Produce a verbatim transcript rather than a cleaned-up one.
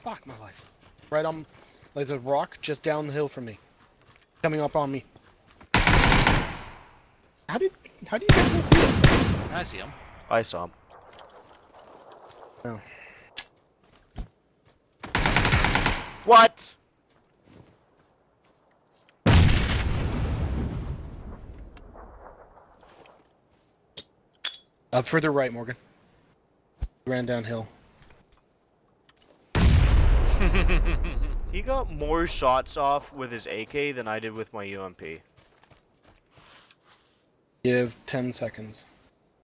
Fuck my life. Right on, like there's a rock just down the hill from me. Coming up on me. How did, how do you guys not see it? I see him. I saw him. No. What? Uh, further right, Morgan. Ran downhill. He got more shots off with his A K than I did with my U M P. Give ten seconds.